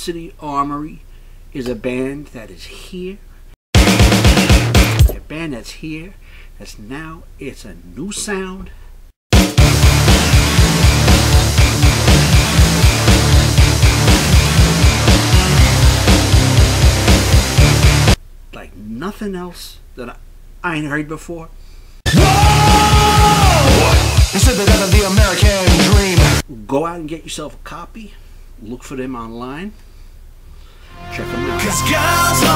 Curiosity Armory is a band that is here. A band that's here. That's now. It's a new sound. Like nothing else that I ain't heard before. This is the death of the American dream. Go out and get yourself a copy. Look for them online. Check them out.